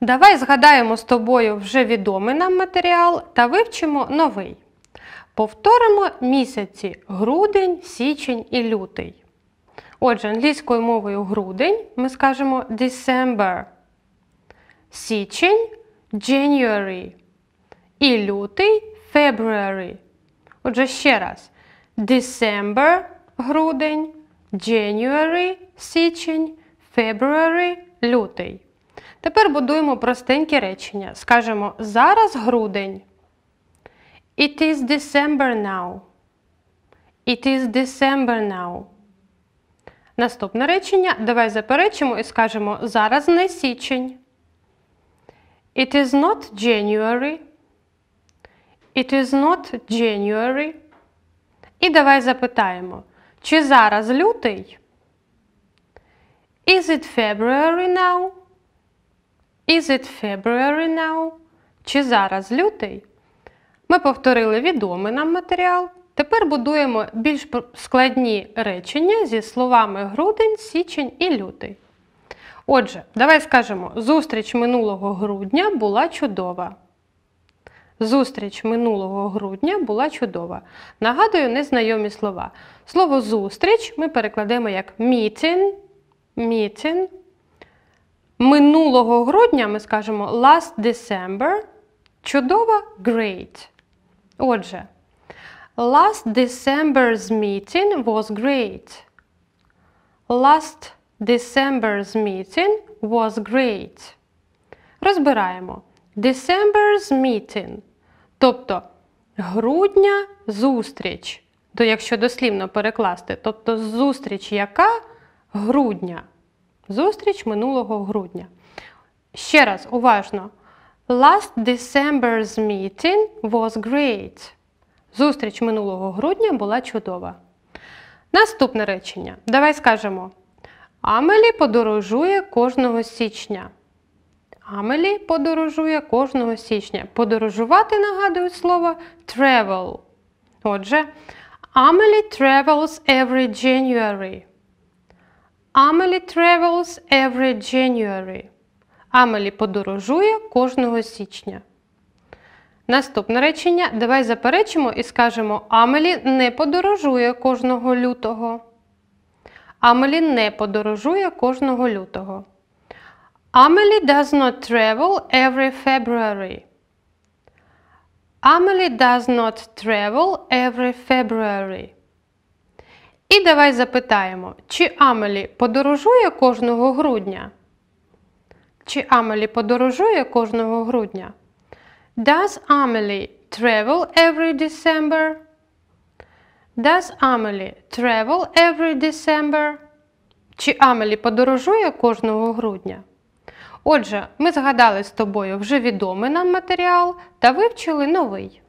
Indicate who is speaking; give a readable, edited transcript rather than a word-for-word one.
Speaker 1: Давай згадаємо з тобою вже відомий нам матеріал та вивчимо новий. Повторимо місяці грудень, січень і лютий. Отже, англійською мовою грудень ми скажемо December, січень January і лютий February. Отже, ще раз. December – грудень, January – січень, February – лютий. Тепер будуємо простенькі речення. Скажемо зараз грудень. It is December now. It is December now. Наступне речення. Давай заперечимо і скажемо зараз не січень. It is not January. It is not January. І давай запитаємо, чи зараз лютий? Is it February now? Is it February now? Чи зараз лютий? Ми повторили відомий нам матеріал. Тепер будуємо більш складні речення зі словами грудень, січень і лютий. Отже, давай скажемо, зустріч минулого грудня була чудова. Зустріч минулого грудня була чудова. Нагадую незнайомі слова. Слово «зустріч» ми перекладемо як meeting, meeting. Минулого грудня ми скажемо last December. Чудова – great. Отже, last December's meeting was great. Last December's meeting was great. Розбираємо. December's meeting, тобто грудня зустріч. То якщо дослівно перекласти, тобто зустріч яка? Грудня. Зустріч минулого грудня. Ще раз, уважно. Last December's meeting was great. Зустріч минулого грудня була чудова. Наступне речення. Давай скажемо. Амелі подорожує кожного січня. Амелі подорожує кожного січня. Подорожувати нагадує слово travel. Отже, Amelie travels every January. Amelie travels every January. Амелі подорожує кожного січня. Наступне речення. Давай заперечимо і скажемо Амелі не подорожує кожного лютого. Амелі не подорожує кожного лютого. Amelie does not travel every February. Amelie does not travel every February. І давай запитаємо, чи Амелі подорожує кожного грудня? Чи Амелі подорожує кожного грудня? Does Amelie travel every December? Does Amelie travel every December? Чи Амелі подорожує кожного грудня? Отже, ми згадали з тобою вже відомий нам матеріал та вивчили новий.